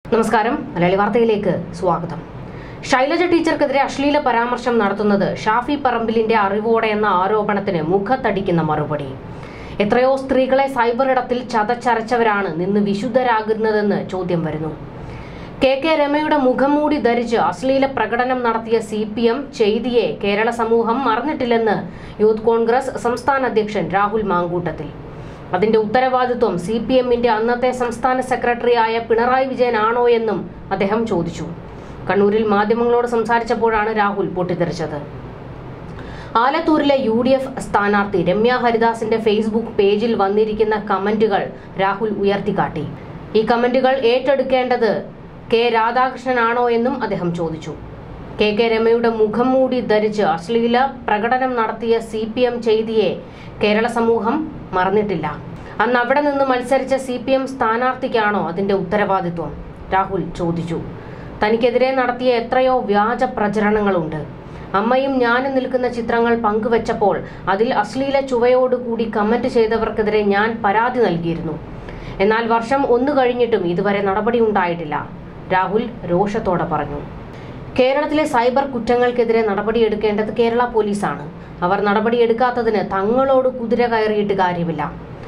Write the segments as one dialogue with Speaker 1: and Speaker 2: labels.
Speaker 1: നമസ്കാരം, മലയാളി വാർത്തയിലേക്ക് സ്വാഗതം. ശൈലജ ടീച്ചർക്കെതിരെ അശ്ലീല പരാമർശം നടത്തുന്നത് ഷാഫി പറമ്പിലിന്റെ അറിവോടെ എന്ന ആരോപണത്തിന് മുഖത്തടിക്കുന്ന മറുപടി. എത്രയോ സ്ത്രീകളെ സൈബർ ഇടത്തിൽ ചതച്ചരച്ചവരാണ് നിന്ന് വിശുദ്ധരാകുന്നതെന്ന് ചോദ്യം വരുന്നു. കെ രമയുടെ മുഖംമൂടി ധരിച്ച് അശ്ലീല പ്രകടനം നടത്തിയ CPM ചെയ്തിയെ കേരള സമൂഹം മറന്നിട്ടില്ലെന്ന് യൂത്ത് കോൺഗ്രസ് സംസ്ഥാന അധ്യക്ഷൻ രാഹുൽ മാങ്കൂട്ടത്തിൽ. അതിന്റെ ഉത്തരവാദിത്വം CPMന്റെ അന്നത്തെ സംസ്ഥാന സെക്രട്ടറിയായ പിണറായി വിജയൻ ആണോ എന്നും അദ്ദേഹം ചോദിച്ചു. കണ്ണൂരിൽ മാധ്യമങ്ങളോട് സംസാരിച്ചപ്പോഴാണ് രാഹുൽ പൊട്ടിത്തെറിച്ചത്. ആലത്തൂരിലെ UDF സ്ഥാനാർത്ഥി രമ്യ ഹരിദാസിന്റെ ഫേസ്ബുക്ക് പേജിൽ വന്നിരിക്കുന്ന കമന്റുകൾ രാഹുൽ ഉയർത്തിക്കാട്ടി. ഈ കമന്റുകൾ ഏറ്റെടുക്കേണ്ടത് കെ രാധാകൃഷ്ണനാണോ എന്നും അദ്ദേഹം ചോദിച്ചു. കെ രമയുടെ മുഖംമൂടി ധരിച്ച് അശ്ലീല പ്രകടനം നടത്തിയ CPM ചെയ്തിയെ കേരള സമൂഹം മറന്നിട്ടില്ല. അന്ന് അവിടെ നിന്ന് മത്സരിച്ച CPM സ്ഥാനാർത്ഥിക്കാണോ അതിന്റെ ഉത്തരവാദിത്വം? രാഹുൽ ചോദിച്ചു. തനിക്കെതിരെ നടത്തിയ എത്രയോ വ്യാജ പ്രചരണങ്ങളുണ്ട്. അമ്മയും ഞാനും നിൽക്കുന്ന ചിത്രങ്ങൾ പങ്കുവച്ചപ്പോൾ അതിൽ അശ്ലീല ചുവയോടുകൂടി കമന്റ് ചെയ്തവർക്കെതിരെ ഞാൻ പരാതി നൽകിയിരുന്നു. എന്നാൽ വർഷം 1 കഴിഞ്ഞിട്ടും ഇതുവരെ നടപടി ഉണ്ടായിട്ടില്ല, രാഹുൽ രോഷത്തോടെ പറഞ്ഞു. കേരളത്തിലെ സൈബർ കുറ്റങ്ങൾക്കെതിരെ നടപടിയെടുക്കേണ്ടത് കേരള പോലീസാണ്. അവർ നടപടിയെടുക്കാത്തതിന് തങ്ങളോട് കുതിര കയറിയിട്ട് കാര്യമില്ല.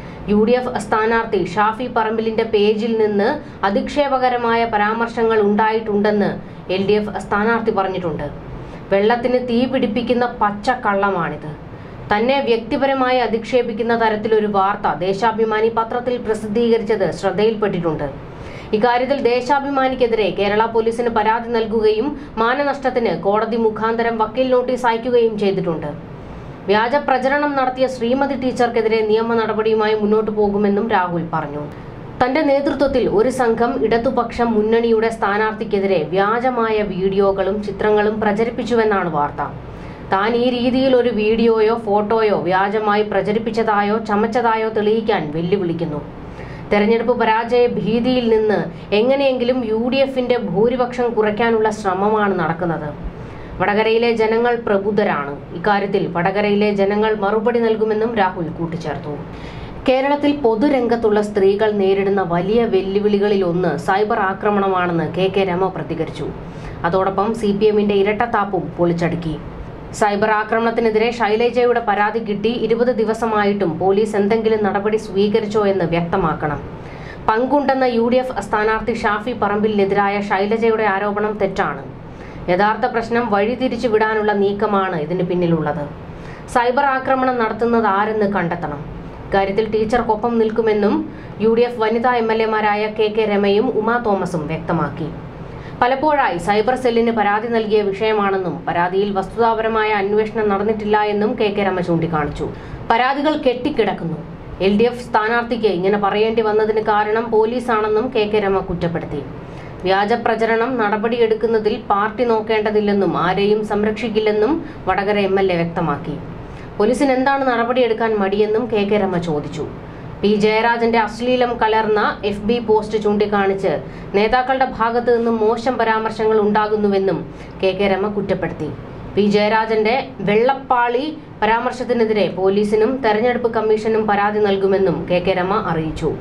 Speaker 1: UDF സ്ഥാനാർത്ഥി ഷാഫി പറമ്പിലിന്റെ പേജിൽ നിന്ന് അധിക്ഷേപകരമായ പരാമർശങ്ങൾ ഉണ്ടായിട്ടുണ്ടെന്ന് LDF സ്ഥാനാർത്ഥി പറഞ്ഞിട്ടുണ്ട്. വെള്ളത്തിന് തീ പിടിപ്പിക്കുന്ന പച്ച കള്ളമാണിത്. തന്നെ വ്യക്തിപരമായി അധിക്ഷേപിക്കുന്ന തരത്തിലൊരു വാർത്ത ദേശാഭിമാനി പത്രത്തിൽ പ്രസിദ്ധീകരിച്ചത് ശ്രദ്ധയിൽപ്പെട്ടിട്ടുണ്ട്. ഇക്കാര്യത്തിൽ ദേശാഭിമാനിക്കെതിരെ കേരള പോലീസിന് പരാതി നൽകുകയും മാനനഷ്ടത്തിന് കോടതി മുഖാന്തരം വക്കീൽ നോട്ടീസ് അയക്കുകയും ചെയ്തിട്ടുണ്ട്. വ്യാജ പ്രചരണം നടത്തിയ ശ്രീമതി ടീച്ചർക്കെതിരെ നിയമ നടപടിയുമായി മുന്നോട്ടു പോകുമെന്നും രാഹുൽ പറഞ്ഞു. തന്റെ നേതൃത്വത്തിൽ ഒരു സംഘം ഇടതുപക്ഷ മുന്നണിയുടെ സ്ഥാനാർത്ഥിക്കെതിരെ വ്യാജമായ വീഡിയോകളും ചിത്രങ്ങളും പ്രചരിപ്പിച്ചുവെന്നാണ് വാർത്ത. താൻ ഈ രീതിയിൽ ഒരു വീഡിയോയോ ഫോട്ടോയോ വ്യാജമായി പ്രചരിപ്പിച്ചതായോ ചമച്ചതായോ തെളിയിക്കാൻ വെല്ലുവിളിക്കുന്നു. തെരഞ്ഞെടുപ്പ് പരാജയ ഭീതിയിൽ നിന്ന് എങ്ങനെയെങ്കിലും UDFന്റെ ഭൂരിപക്ഷം കുറയ്ക്കാനുള്ള ശ്രമമാണ് നടക്കുന്നത്. വടകരയിലെ ജനങ്ങൾ പ്രബുദ്ധരാണ്. ഇക്കാര്യത്തിൽ വടകരയിലെ ജനങ്ങൾ മറുപടി നൽകുമെന്നും രാഹുൽ കൂട്ടിച്ചേർത്തു. കേരളത്തിൽ പൊതുരംഗത്തുള്ള സ്ത്രീകൾ നേരിടുന്ന വലിയ വെല്ലുവിളികളിലൊന്ന് സൈബർ ആക്രമണമാണെന്ന് കെ രമ പ്രതികരിച്ചു. അതോടൊപ്പം CPMന്റെ ഇരട്ടത്താപ്പും പൊളിച്ചടുക്കി. സൈബർ ആക്രമണത്തിനെതിരെ ശൈലജയുടെ പരാതി കിട്ടി 20 ദിവസമായിട്ടും പോലീസ് എന്തെങ്കിലും നടപടി സ്വീകരിച്ചോ എന്ന് വ്യക്തമാക്കണം. പങ്കുണ്ടെന്ന UDF സ്ഥാനാർത്ഥി ഷാഫി പറമ്പിലിനെതിരായ ശൈലജയുടെ ആരോപണം തെറ്റാണ്. യഥാർത്ഥ പ്രശ്നം വഴിതിരിച്ചു വിടാനുള്ള നീക്കമാണ് ഇതിന് പിന്നിലുള്ളത്. സൈബർ ആക്രമണം നടത്തുന്നത് ആരെന്ന് കണ്ടെത്തണം. ഇക്കാര്യത്തിൽ ടീച്ചർക്കൊപ്പം നിൽക്കുമെന്നും UDF വനിതാ MLAമാരായ കെ രമയും ഉമാ തോമസും വ്യക്തമാക്കി. പലപ്പോഴായി സൈബർ സെല്ലിന് പരാതി നൽകിയ വിഷയമാണെന്നും പരാതിയിൽ വസ്തുതാപരമായ അന്വേഷണം നടന്നിട്ടില്ല എന്നും കെ രമ ചൂണ്ടിക്കാണിച്ചു. പരാതികൾ കെട്ടിക്കിടക്കുന്നു. LDF സ്ഥാനാർത്ഥിക്ക് ഇങ്ങനെ പറയേണ്ടി വന്നതിന് കാരണം പോലീസാണെന്നും കെ രമ കുറ്റപ്പെടുത്തി. വ്യാജ പ്രചരണം നടപടിയെടുക്കുന്നതിൽ പാർട്ടി നോക്കേണ്ടതില്ലെന്നും ആരെയും സംരക്ഷിക്കില്ലെന്നും വടകര MLA വ്യക്തമാക്കി. പോലീസിന് എന്താണ് നടപടിയെടുക്കാൻ മടിയെന്നും കെ രമ ചോദിച്ചു. P. ജയരാജന്റെ അശ്ലീലം കലർന്ന FB പോസ്റ്റ് ചൂണ്ടിക്കാണിച്ച് നേതാക്കളുടെ ഭാഗത്ത് നിന്നും മോശം പരാമർശങ്ങൾ ഉണ്ടാകുന്നുവെന്നും കെ രമ കുറ്റപ്പെടുത്തി. P. ജയരാജന്റെ വെള്ളപ്പാളി പരാമർശത്തിനെതിരെ പോലീസിനും തെരഞ്ഞെടുപ്പ് കമ്മീഷനും പരാതി നൽകുമെന്നും കെ രമ അറിയിച്ചു.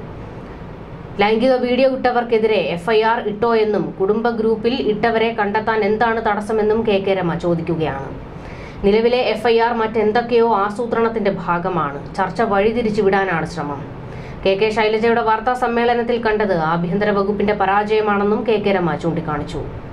Speaker 1: ലൈംഗിക വീഡിയോ ഇട്ടവർക്കെതിരെ FIR ഇട്ടോ എന്നും കുടുംബ ഗ്രൂപ്പിൽ ഇട്ടവരെ കണ്ടെത്താൻ എന്താണ് തടസ്സമെന്നും കെ രമ ചോദിക്കുകയാണ്. നിലവിലെ FIR മറ്റെന്തൊക്കെയോ ആസൂത്രണത്തിന്റെ ഭാഗമാണ്. ചർച്ച വഴിതിരിച്ചു വിടാനാണ് ശ്രമം. കെ ശൈലജയുടെ വാർത്താ സമ്മേളനത്തിൽ കണ്ടത് ആഭ്യന്തര വകുപ്പിന്റെ പരാജയമാണെന്നും കെ രമ ചൂണ്ടിക്കാണിച്ചു.